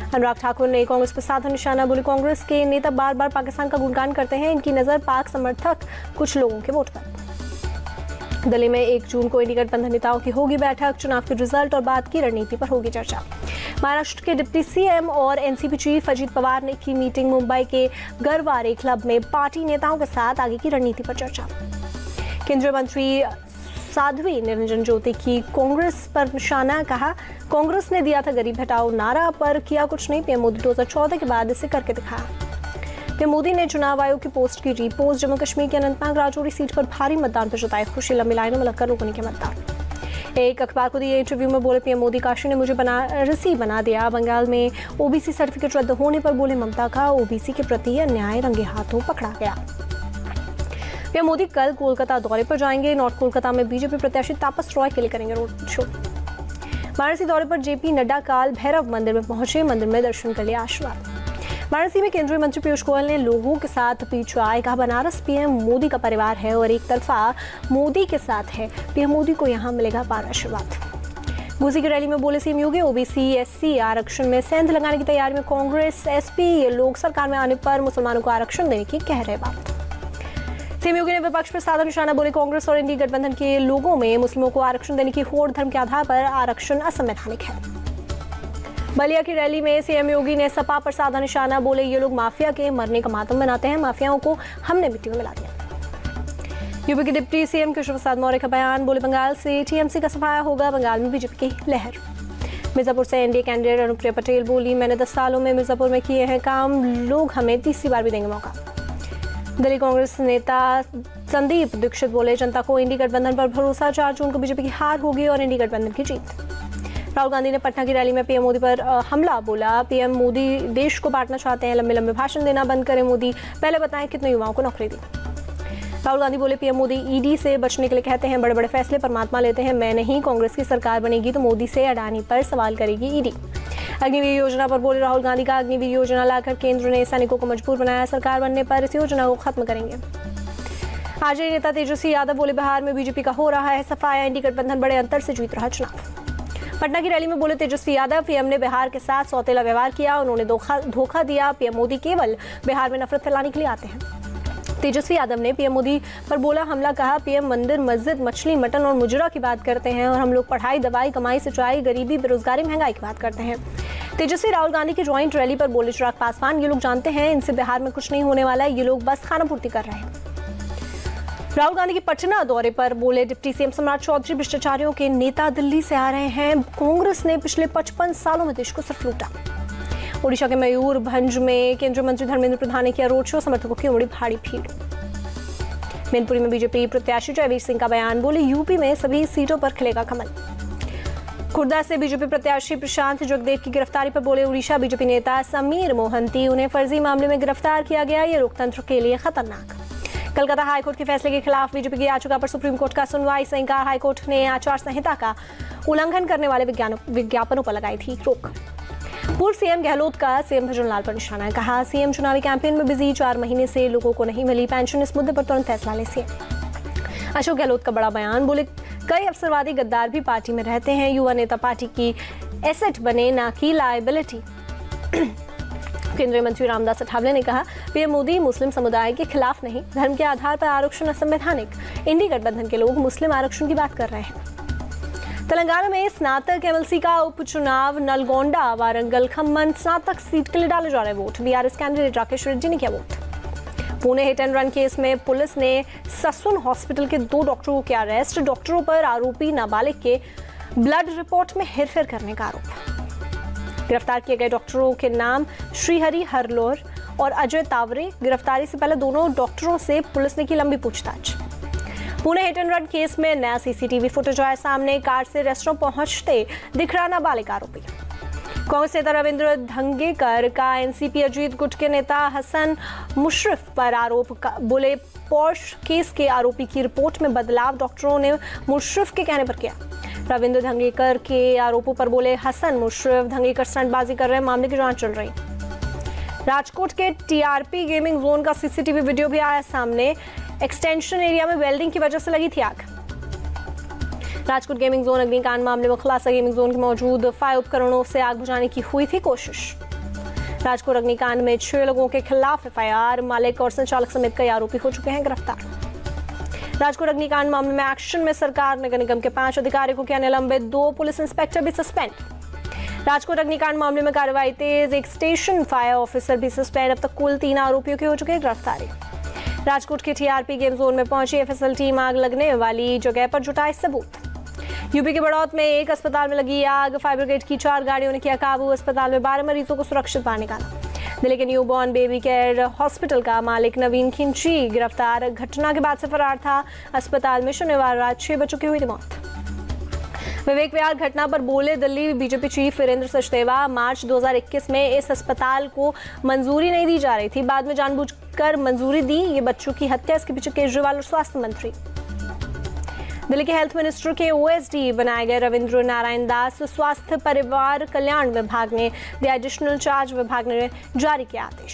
अनुराग ठाकुर ने कांग्रेस पर साधा निशाना, बोले कांग्रेस के नेता बार बार पाकिस्तान का गुणगान करते हैं, इनकी नजर पाक समर्थक कुछ लोगों के वोट पर। दिल्ली में 1 जून को इंडी गठबंधन नेताओं की होगी बैठक, चुनाव के रिजल्ट और बाद की रणनीति पर होगी चर्चा। महाराष्ट्र के डिप्टी सीएम और एनसीपी चीफ अजीत पवार ने की मीटिंग, मुंबई के गरवारे क्लब में पार्टी नेताओं के साथ आगे की रणनीति पर चर्चा। केंद्रीय मंत्री साध्वी निरंजन ज्योति की कांग्रेस पर निशाना, कहा कांग्रेस ने दिया था गरीब हटाओ नारा पर किया कुछ नहीं, पीएम मोदी 2014 के बाद इसे करके दिखाया। पीएम मोदी ने चुनाव आयोग की पोस्ट की रीपोस्ट, जम्मू कश्मीर के अनंतनाग राजौरी सीट पर भारी मतदान पर जताई खुशी, लंबी लाइनों में लगकर लोगों ने किया मतदान। एक अखबार को दिए इंटरव्यू में बोले पीएम मोदी, काशी ने मुझे बनारसी बना दिया। बंगाल में ओबीसी सर्टिफिकेट रद्द होने पर बोले ममता का ओबीसी के प्रति अन्याय रंगे हाथों पकड़ा गया। पीएम मोदी कल कोलकाता दौरे पर जाएंगे, नॉर्थ कोलकाता में बीजेपी प्रत्याशी तापस रॉय के लिए करेंगे रोड शो। वाराणसी दौरे पर जेपी नड्डा काल भैरव मंदिर में पहुंचे, मंदिर में दर्शन कर लिया आशीर्वाद। वाराणसी में केंद्रीय मंत्री पीयूष गोयल ने लोगों के साथ पीठ चौड़ाई, कहा बनारस पीएम मोदी का परिवार है और एक तरफा मोदी के साथ है, पीएम मोदी को यहां मिलेगा पार आशीर्वाद। घोसी की रैली में बोले सीएम योगी, ओबीसी एससी आरक्षण में सेंध लगाने की तैयारी में कांग्रेस, एसपी लोग सरकार में आने पर मुसलमानों को आरक्षण देने की कह रहे बात। सीएम योगी ने विपक्ष पर साधा निशाना, बोले कांग्रेस और इंडी गठबंधन के लोगों में मुस्लिमों को आरक्षण देने की होड़, धर्म के आधार पर आरक्षण असंवैधानिक है। बलिया की रैली में सीएम योगी ने सपा पर साधा निशाना, बोले ये लोग माफिया के मरने का मातम मनाते हैं, माफियाओं को हमने मिट्टी में मिला दिया। यूपी के डिप्टी सीएम केशव प्रसाद मौर्य का बयान, बोले बंगाल से टीएमसी का सफाया होगा, बंगाल में बीजेपी की लहर। मिर्जापुर से एनडीए कैंडिडेट अनुप्रिया पटेल बोली, मैंने 10 सालों में मिर्जापुर में किए हैं काम, लोग हमें तीसरी बार भी देंगे मौका। दिल्ली कांग्रेस नेता संदीप दीक्षित बोले जनता को इंडी गठबंधन पर भरोसा, 4 जून को बीजेपी की हार होगी और इंडी गठबंधन की जीत। राहुल गांधी ने पटना की रैली में पीएम मोदी पर हमला, बोला पीएम मोदी देश को बांटना चाहते हैं, लंबे लंबे भाषण देना बंद करें मोदी, पहले बताएं कितने युवाओं को नौकरी दी। राहुल गांधी बोले पीएम मोदी ईडी से बचने के लिए कहते हैं, बड़े बड़े फैसले परमात्मा लेते हैं, मैं नहीं, कांग्रेस की सरकार बनेगी तो मोदी से अडानी पर सवाल करेगी ईडी। अग्निवीर योजना पर बोले राहुल गांधी का, अग्निवीर योजना लाकर केंद्र ने सैनिकों को मजबूर बनाया, सरकार बनने पर इस योजना को खत्म करेंगे। आरजेडी नेता तेजस्वी यादव बोले बिहार में बीजेपी का हो रहा है सफाया, इंडी गठबंधन बड़े अंतर से जीत रहा चुनाव। पटना की रैली में बोले तेजस्वी यादव, पीएम ने बिहार के साथ सौतेला व्यवहार किया, उन्होंने धोखा दिया, पीएम मोदी केवल बिहार में नफरत फैलाने के लिए आते हैं। तेजस्वी यादव ने पीएम मोदी पर बोला हमला, कहा पीएम मंदिर मस्जिद मछली मटन और मुजरा की बात करते हैं और हम लोग पढ़ाई दवाई कमाई सिंचाई गरीबी बेरोजगारी महंगाई की बात करते हैं। तेजस्वी राहुल गांधी की ज्वाइंट रैली पर बोले चिराग पासवान, ये लोग जानते हैं इनसे बिहार में कुछ नहीं होने वाला है, ये लोग बस खाना पूर्ति कर रहे हैं। राहुल गांधी के पटना दौरे पर बोले डिप्टी सीएम सम्राट चौधरी, भ्रष्टाचारियों के नेता दिल्ली से आ रहे हैं, कांग्रेस ने पिछले 55 सालों में देश को सिर्फ लूटा। ओडिशा के मयूरभंज में केंद्रीय मंत्री धर्मेंद्र प्रधान ने किया रोड शो, समर्थकों की उमड़ी भारी भीड़। मैनपुरी में बीजेपी प्रत्याशी जयवीर सिंह का बयान, बोले यूपी में सभी सीटों पर खिलेगा कमल। खुर्दा से बीजेपी प्रत्याशी प्रशांत जगदेव की गिरफ्तारी पर बोले उड़ीसा बीजेपी नेता समीर मोहंती, उन्हें फर्जी मामले में गिरफ्तार किया गया, ये लोकतंत्र के लिए खतरनाक। कलकत्ता हाईकोर्ट के फैसले के खिलाफ बीजेपी की याचिका पर सुप्रीम कोर्ट का सुनवाई से इंकार, हाईकोर्ट ने आचार संहिता का उल्लंघन करने वाले विज्ञापनों पर लगाई थी रोक। पूर्व सीएम गहलोत का सीएम भजनलाल पर निशाना, कहा सीएम चुनावी कैंपेन में बिजी, 4 महीने से लोगों को नहीं मिली पेंशन, इस मुद्दे पर तुरंत फैसला ले सीएम। अशोक गहलोत का बड़ा बयान, बोले कई अवसरवादी गद्दार भी पार्टी में रहते हैं, युवा नेता पार्टी की एसेट बने ना कि लायबिलिटी। केंद्रीय मंत्री रामदास अठावले ने कहा पीएम मोदी मुस्लिम समुदाय के खिलाफ नहीं, धर्म के आधार पर आरक्षण असंवैधानिक, इंडी गठबंधन के लोग मुस्लिम आरक्षण की बात कर रहे हैं। तेलंगाना में स्नातक एमएलसी का उपचुनाव, नलगोंडा वारंगल खम्मन स्नातक सीट के लिए डाले जा रहे vote, BRS candidate Rakesh Reddy ने किया vote. Pune hit and run case में पुलिस ने ससुन हॉस्पिटल के 2 डॉक्टरों को किया अरेस्ट, डॉक्टरों पर आरोपी नाबालिग के ब्लड रिपोर्ट में हेरफेर करने का आरोप। गिरफ्तार किए गए डॉक्टरों के नाम श्रीहरि हरलोर और अजय तावरे। गिरफ्तारी से पहले दोनों डॉक्टरों से पुलिस ने की लंबी पूछताछ। Pune hit and run case में नया सीसीटीवी फुटेज आया सामने, कार से रेस्टोरेंट पहुंचते दिख रहा नाबालिग आरोपी। कांग्रेस नेता रविंद्र धंगेकर का एनसीपी अजीत गुट के नेता हसन मुशर्रफ पर आरोप, बोले पॉर्श केस के आरोपी की रिपोर्ट में बदलाव डॉक्टरों ने मुशर्रफ के कहने पर किया। रविंद्र धंगेकर के आरोपों पर बोले हसन मुशर्रफ, धंगेकर स्टंटबाजी कर रहे, मामले की जांच चल रही। राजकोट के टीआरपी गेमिंग जोन का सीसीटीवी वीडियो भी आया सामने, एक्सटेंशन एरिया में वेल्डिंग की वजह से लगी थी आग। राजकोट गेमिंग जोन अग्निकांड मामले में खुलासा, गेमिंग जोन के मौजूद फायर उपकरणों से आग बुझाने की हुई थी कोशिश। राजकोट अग्निकांड में 6 लोगों के खिलाफ एफआईआर, मालिक और संचालक समेत कई आरोपी हो चुके हैं गिरफ्तार। राजकोट अग्निकांड मामले में एक्शन में सरकार, नगर निगम के 5 अधिकारियों को किया निलंबित, 2 पुलिस इंस्पेक्टर भी सस्पेंड। राजकोट अग्निकांड मामले में कार्रवाई तेज, 1 स्टेशन फायर ऑफिसर भी सस्पेंड, अब तक कुल 3 आरोपियों की हो चुकी है गिरफ्तारी। राजकोट के टीआरपी गेम जोन में पहुंची एफएसएल टीम, आग लगने वाली जगह पर जुटाए सबूत। यूपी के बड़ौत में एक अस्पताल में लगी आग, फायर ब्रिगेड की 4 गाड़ियों ने किया काबू, अस्पताल में 12 मरीजों को सुरक्षित बाहर निकाला। दिल्ली के न्यूबॉर्न बेबी केयर हॉस्पिटल का मालिक नवीन खिंची गिरफ्तार, घटना के बाद से फरार था। अस्पताल में शनिवार रात 6 बच्चों की हुई मौत। विवेक विहार घटना पर बोले Delhi BJP chief Virendra Sachdeva, March 2021 में इस अस्पताल को मंजूरी नहीं दी जा रही थी, बाद में जानबूझकर मंजूरी दी। ये बच्चों की हत्या, इसके पीछे केजरीवाल और स्वास्थ्य मंत्री। दिल्ली के हेल्थ मिनिस्टर के ओएसडी बनाए गए रविंद्र नारायण दास, स्वास्थ्य परिवार कल्याण विभाग ने दिया एडिशनल चार्ज, विभाग ने जारी किया आदेश।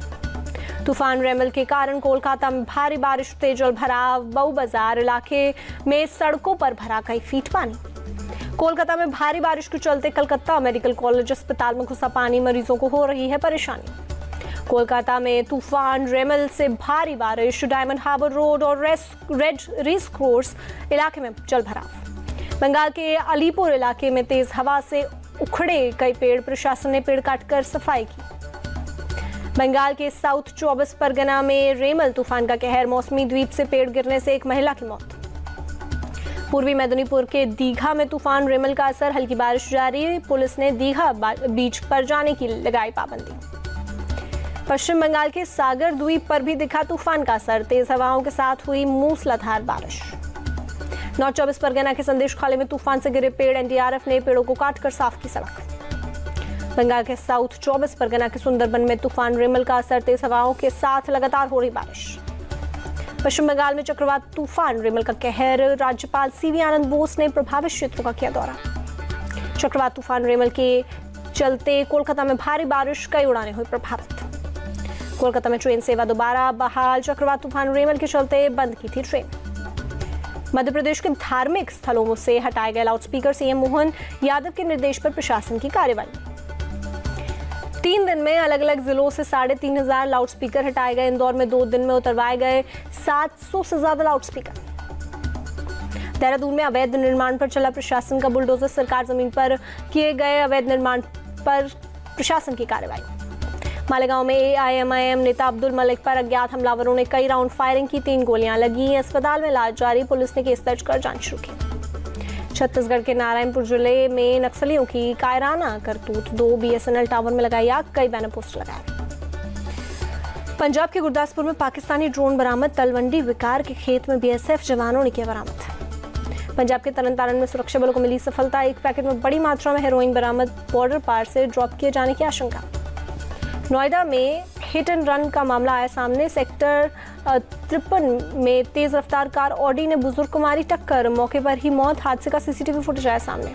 तूफान रेमल के कारण कोलकाता में भारी बारिश, तेज जल भराव, बऊ बाजार इलाके में सड़कों पर भरा कई फीट पानी। कोलकाता में भारी बारिश के चलते कलकत्ता मेडिकल कॉलेज अस्पताल में घुसा पानी, मरीजों को हो रही है परेशानी। कोलकाता में तूफान रेमल से भारी बारिश, डायमंड हार्बर रोड और रेड रेस कोर्स इलाके में जल भराव। बंगाल के अलीपुर इलाके में तेज हवा से उखड़े कई पेड़, प्रशासन ने पेड़ काटकर सफाई की। बंगाल के साउथ 24 परगना में रेमल तूफान का कहर, मौसमी द्वीप से पेड़ गिरने से एक महिला की मौत। पूर्वी मेदिनीपुर के दीघा में तूफान रेमल का असर, हल्की बारिश जारी, पुलिस ने दीघा बीच पर जाने की लगाई पाबंदी। पश्चिम बंगाल के सागर द्वीप पर भी दिखा तूफान का असर, तेज हवाओं के साथ हुई मूसलाधार बारिश। नॉर्थ 24 परगना के संदेश खाली में तूफान से गिरे पेड़, एनडीआरएफ ने पेड़ों को काटकर साफ की सड़क। बंगाल के साउथ 24 परगना के सुंदरबन में तूफान रेमल का असर, तेज हवाओं के साथ लगातार हो रही बारिश। पश्चिम बंगाल में चक्रवात तूफान रेमल का कहर, राज्यपाल सीवी आनंद बोस ने प्रभावित क्षेत्रों का किया दौरा। चक्रवात तूफान रेमल के चलते कोलकाता में भारी बारिश, कई उड़ानें हुई प्रभावित। कोलकाता में ट्रेन सेवा दोबारा बहाल, चक्रवात तूफान रेमल के चलते बंद की थी ट्रेन। मध्य प्रदेश के धार्मिक स्थलों से हटाए गए लाउडस्पीकर, सीएम मोहन यादव के निर्देश पर प्रशासन की कार्रवाई। 3 दिन में अलग अलग जिलों से 3500 लाउडस्पीकर हटाए गए। इंदौर में 2 दिन में उतरवाए गए 700 से ज्यादा लाउडस्पीकर। देहरादून में अवैध निर्माण पर चला प्रशासन का बुलडोजर, सरकार जमीन पर किए गए अवैध निर्माण पर प्रशासन की कार्रवाई। मालेगांव में एआईएमआईएम नेता अब्दुल मलिक पर अज्ञात हमलावरों ने कई राउंड फायरिंग की, 3 गोलियां लगी, अस्पताल में इलाज जारी, पुलिस ने केस दर्ज कर जांच शुरू की। छत्तीसगढ़ के नारायणपुर जिले में नक्सलियों की कायराना करतूत, 2 बीएसएनएल टावर में लगाई आग, कई बैनर पोस्टर लगाए। पंजाब के गुरदासपुर में पाकिस्तानी ड्रोन बरामद, तलवंडी विकार के खेत में बीएसएफ जवानों ने किया बरामद। पंजाब के तरनतारण में सुरक्षा बलों को मिली सफलता, 1 पैकेट में बड़ी मात्रा में हेरोइन बरामद, बॉर्डर पार से ड्रॉप किए जाने की आशंका। नोएडा में हिट एंड रन का मामला आया सामने, सेक्टर 53 में तेज रफ्तार कार ऑडी ने बुजुर्ग को मारी टक्कर, मौके पर ही मौत, हादसे का सीसीटीवी फुटेज आया सामने।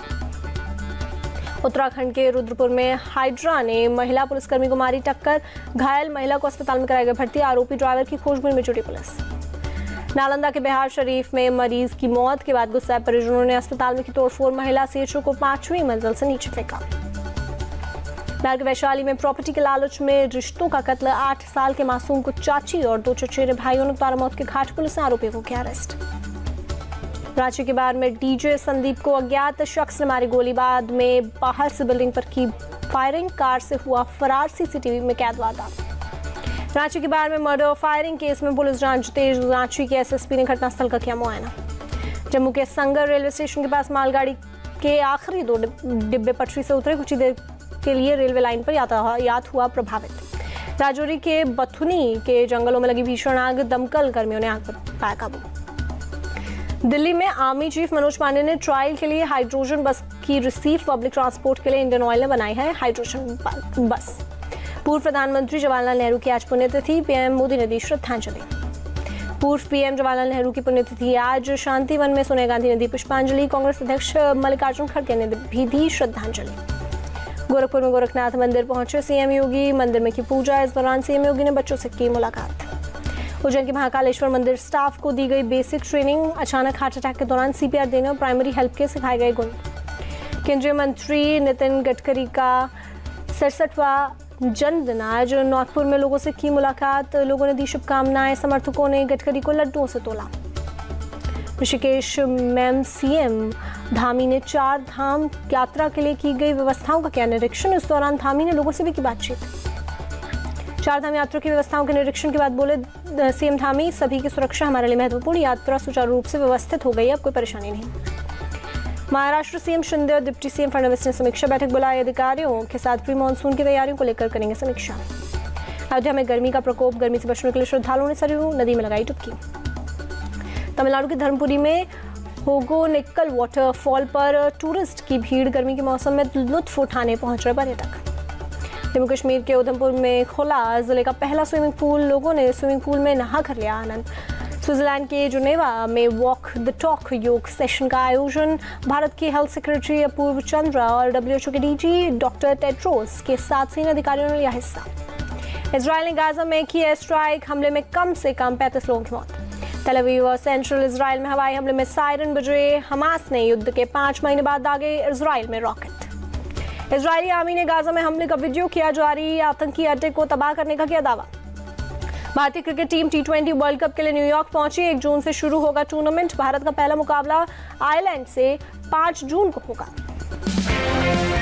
उत्तराखंड के रुद्रपुर में हाइड्रा ने महिला पुलिसकर्मी को मारी टक्कर, घायल महिला को अस्पताल में कराया गया भर्ती, आरोपी ड्राइवर की खोजबीन में जुटी पुलिस। नालंदा के बिहार शरीफ में मरीज की मौत के बाद गुस्साए परिजनों ने अस्पताल में की तोड़फोड़, महिला सीएचओ को 5वीं मंजिल से नीचे फेंका। बिहार के वैशाली में प्रॉपर्टी के लालच में रिश्तों का कत्ल, 8 साल के मासूम को चाची और 2 चचेरे भाइयों ने उतारा मौत के घाट, पुलिस ने आरोपी को किया अरेस्ट। रांची के बार में डीजे संदीप को अज्ञात शख्स ने मारी गोली, बाद में बाहर से बिल्डिंग पर की फायरिंग, कार से हुआ फरार, सीसीटीवी में कैद वारदात। रांची के बार में मर्डर फायरिंग केस में पुलिस जांच तेज, रांची के एसएसपी ने घटनास्थल का किया मुआयना। जम्मू के संगर रेलवे स्टेशन के पास मालगाड़ी के आखिरी 2 डिब्बे पटरी से उतरे, कुछ ही देर के लिए रेलवे लाइन पर यातायात हुआ प्रभावित। राजौरी के बथुनी के जंगलों में लगी भीषण आग, दमकल कर्मियों ने आग पर पाया काबू। दिल्ली में आर्मी चीफ मनोज पांडे ने ट्रायल के लिए हाइड्रोजन बस की रिसीव, पब्लिक ट्रांसपोर्ट के लिए इंडियन ऑयल ने बनाई है हाइड्रोजन बस। पूर्व प्रधानमंत्री जवाहरलाल नेहरू की आज पुण्यतिथि, पीएम मोदी ने दी श्रद्धांजलि। पूर्व पीएम जवाहरलाल नेहरू की पुण्यतिथि आज, शांतिवन में सोनिया गांधी ने दी पुष्पांजलि, कांग्रेस अध्यक्ष मल्लिकार्जुन खड़गे ने भी दी श्रद्धांजलि। गोरखपुर में गोरखनाथ मंदिर पहुंचे सीएम योगी, मंदिर में की पूजा, इस दौरान सीएम योगी ने बच्चों से की मुलाकात। उज्जैन के महाकालेश्वर मंदिर स्टाफ को दी गई बेसिक ट्रेनिंग, अचानक हार्ट अटैक के दौरान सीपीआर देने और प्राइमरी हेल्प के सिखाए गए गुण। केंद्रीय मंत्री नितिन गडकरी का 67वां जन्मदिन। आज नागपुर में लोगों से की मुलाकात, लोगों ने दी शुभकामनाएं, समर्थकों ने गडकरी को लड्डुओं से तोला। ऋषिकेश में सीएम धामी ने 4 धाम यात्रा के लिए की गई व्यवस्थाओं का किया निरीक्षण। इस दौरान धामी ने लोगों से भी की बातचीत। 4 धाम यात्रा की व्यवस्थाओं के निरीक्षण के बाद बोले सीएम धामी, सभी की सुरक्षा हमारे लिए महत्वपूर्ण, यात्रा सुचारू रूप से व्यवस्थित हो गई, अब कोई परेशानी नहीं। महाराष्ट्र सीएम शिंदे और डिप्टी सीएम फडणवीस ने समीक्षा बैठक बुलाई। अधिकारियों के साथ प्री मानसून की तैयारियों को लेकर करेंगे समीक्षा। अयोध्या में गर्मी का प्रकोप, गर्मी से बचने के लिए श्रद्धालुओं ने सरयू नदी में लगाई डुबकी। तमिलनाडु के धर्मपुरी में होगोनेक्कल वाटरफॉल पर टूरिस्ट की भीड़, गर्मी के मौसम में लुत्फ उठाने पहुंच रहे पर्यटक। जम्मू कश्मीर के उधमपुर में खुला जिले का पहला स्विमिंग पूल, लोगों ने स्विमिंग पूल में नहा कर लिया आनंद। स्विट्जरलैंड के जुनेवा में walk the talk yoga session का आयोजन, भारत के हेल्थ सेक्रेटरी अपूर्व चंद्रा और डब्ल्यूएचओ के डीजी डॉक्टर टेड्रोस के साथ सैन्य अधिकारियों ने लिया हिस्सा। इजरायल ने गाजा में की एयर स्ट्राइक, हमले में कम से कम 35 लोगों की मौत। तेल अवीव और सेंट्रल इजराइल में हवाई हमले में सायरन बजे। हमास ने युद्ध के 5 महीने बाद दागे इजराइल में रॉकेट। इजरायली आर्मी ने गाजा में हमले का वीडियो किया जारी, आतंकी अड्डे को तबाह करने का किया दावा। भारतीय cricket team T20 world cup के लिए न्यूयॉर्क पहुंची। 1 जून से शुरू होगा टूर्नामेंट। भारत का पहला मुकाबला आयरलैंड से 5 जून को होगा।